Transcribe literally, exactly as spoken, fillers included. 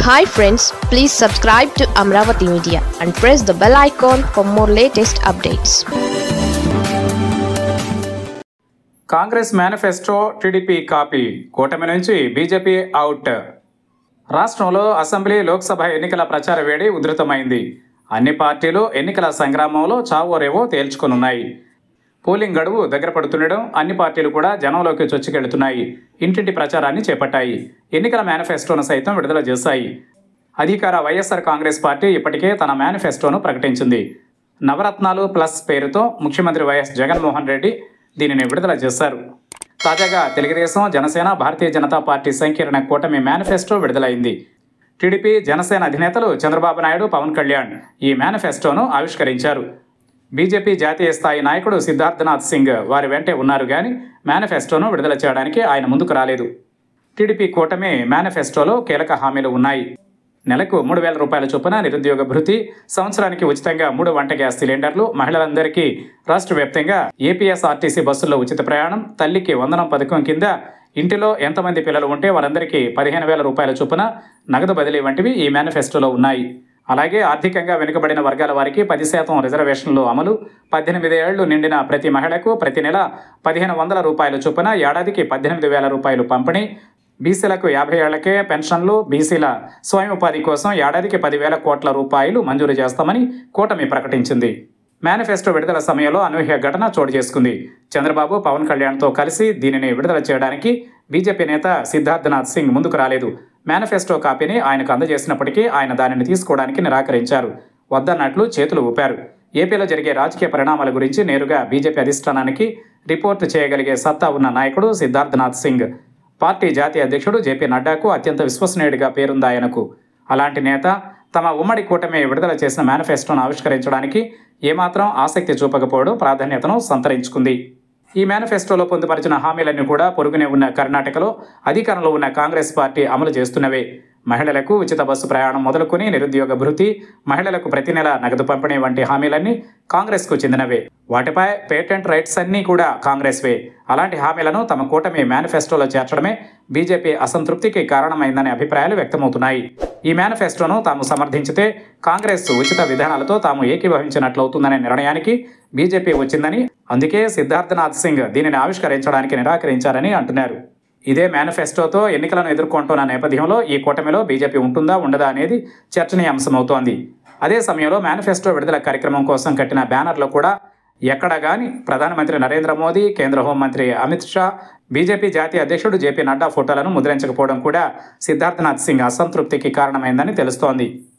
Hi friends, please subscribe to Amravati Media and press the bell icon for more latest updates. Congress manifesto TDP copy, కూటమి నుంచి BJP out. రాష్ట్రంలో assembly, Lok Sabha ఎన్నికల ప్రచార వేడి ఉధృతమైంది. అన్ని పార్టీలు ఎన్నికల సంగ్రామంలో చావోరేవో తేల్చుకొనున్నాయి. పోలింగ్ గడువు దగ్గర పడుతుండడం అన్ని పార్టీలు కూడా జనంలోకి చొచ్చుకెళ్తున్నాయి. ఇంటింటి ప్రచారాన్ని చేపట్టాయి. ఎన్నికల మేనిఫెస్టోను సైతం విడుదల చేశాయి. అధికార వైఎస్ఆర్ కాంగ్రెస్ పార్టీ ఇప్పటికే తన మేనిఫెస్టోను ప్రకటించింది. నవరత్నాలు ప్లస్ పేరుతో ముఖ్యమంత్రి వైఎస్ జగన్మోహన్ రెడ్డి దీనిని విడుదల చేశారు. తాజాగా తెలుగుదేశం, జనసేన, భారతీయ జనతా పార్టీ సంకీర్ణ కూటమి మేనిఫెస్టో విడుదలైంది. టీడీపీ, జనసేన అధినేతలు చంద్రబాబు నాయుడు, పవన్ కళ్యాణ్ ఈ మేనిఫెస్టోను ఆవిష్కరించారు. బీజేపీ జాతీయ స్థాయి నాయకుడు సిద్ధార్థనాథ్ సింగ్ వారి వెంటే ఉన్నారు కానీ మేనిఫెస్టోను విడుదల చేయడానికి ఆయన ముందుకు రాలేదు. టీడీపీ కూటమి మేనిఫెస్టోలో కీలక హామీలు ఉన్నాయి. నెలకు మూడు వేల రూపాయల చొప్పున నిరుద్యోగ భృతి, సంవత్సరానికి ఉచితంగా మూడు వంట గ్యాస్ సిలిండర్లు, మహిళలందరికీ రాష్ట్ర వ్యాప్తంగా ఏపీఎస్ఆర్టీసీ బస్సుల్లో ఉచిత ప్రయాణం, తల్లికి వందనం పథకం కింద ఇంటిలో ఎంతమంది పిల్లలు ఉంటే వారందరికీ పదిహేను వేల రూపాయల చొప్పున నగదు బదిలీ వంటివి ఈ మేనిఫెస్టోలో ఉన్నాయి. అలాగే ఆర్థికంగా వెనుకబడిన వర్గాల వారికి పది శాతం రిజర్వేషన్లు అమలు, పద్దెనిమిది ఏళ్లు నిండిన ప్రతి మహిళకు ప్రతి నెల పదిహేను వందల రూపాయల చొప్పున ఏడాదికి పద్దెనిమిది వేల రూపాయలు పంపిణీ, బీసీలకు యాభై ఏళ్లకే పెన్షన్లు, బీసీల స్వయం ఉపాధి కోసం ఏడాదికి పదివేల కోట్ల రూపాయలు మంజూరు చేస్తామని కూటమి ప్రకటించింది. మేనిఫెస్టో విడుదల సమయంలో అనూహ్య ఘటన చోటు చేసుకుంది. చంద్రబాబు, పవన్ కళ్యాణ్తో కలిసి దీనిని విడుదల చేయడానికి బీజేపీ నేత సిద్ధార్థనాథ్ సింగ్ ముందుకు రాలేదు. మేనిఫెస్టో కాపీని ఆయనకు అందజేసినప్పటికీ ఆయన దానిని తీసుకోవడానికి నిరాకరించారు. వద్దన్నట్లు చేతులు ఊపారు. ఏపీలో జరిగే రాజకీయ పరిణామాల గురించి నేరుగా బీజేపీ అధిష్టానానికి రిపోర్టు చేయగలిగే సత్తా ఉన్న నాయకుడు సిద్ధార్థనాథ్ సింగ్. పార్టీ జాతీయ అధ్యక్షుడు జేపీ నడ్డాకు అత్యంత విశ్వసనీయుడిగా పేరుంది ఆయనకు. అలాంటి నేత తమ ఉమ్మడి కూటమి విడుదల చేసిన మేనిఫెస్టోను ఆవిష్కరించడానికి ఏమాత్రం ఆసక్తి చూపకపోవడం ప్రాధాన్యతను సంతరించుకుంది. ఈ మేనిఫెస్టోలో పొందుపరిచిన హామీలన్నీ కూడా పొరుగునే ఉన్న కర్ణాటకలో అధికారంలో ఉన్న కాంగ్రెస్ పార్టీ అమలు చేస్తున్నవే. మహిళలకు ఉచిత బస్సు ప్రయాణం మొదలుకొని నిరుద్యోగ భృతి, మహిళలకు ప్రతి నెల నగదు పంపిణీ వంటి హామీలన్నీ కాంగ్రెస్కు చెందినవే. వాటిపై పేటెంట్ రైట్స్ అన్నీ కూడా కాంగ్రెస్వే. అలాంటి హామీలను తమ కూటమి మేనిఫెస్టోలో చేర్చడమే బీజేపీ అసంతృప్తికి కారణమైందనే అభిప్రాయాలు వ్యక్తమవుతున్నాయి. ఈ మేనిఫెస్టోను తాము సమర్థించితే కాంగ్రెస్ ఉచిత విధానాలతో తాము ఏకీభవించినట్లవుతుందనే నిర్ణయానికి బీజేపీ వచ్చిందని, అందుకే సిద్ధార్థనాథ్ సింగ్ దీనిని ఆవిష్కరించడానికి నిరాకరించారని అంటున్నారు. ఇదే మేనిఫెస్టోతో ఎన్నికలను ఎదుర్కొంటున్న నేపథ్యంలో ఈ కూటమిలో బీజేపీ ఉంటుందా ఉండదా అనేది చర్చనీయాంశమవుతోంది. అదే సమయంలో మేనిఫెస్టో విడుదల కార్యక్రమం కోసం కట్టిన బ్యానర్లో కూడా ఎక్కడా కానీ ప్రధానమంత్రి నరేంద్ర మోదీ, కేంద్ర హోంమంత్రి అమిత్ షా, బీజేపీ జాతీయ అధ్యక్షుడు జేపీ నడ్డా ఫోటోలను ముద్రించకపోవడం కూడా సిద్ధార్థనాథ్ సింగ్ అసంతృప్తికి కారణమైందని తెలుస్తోంది.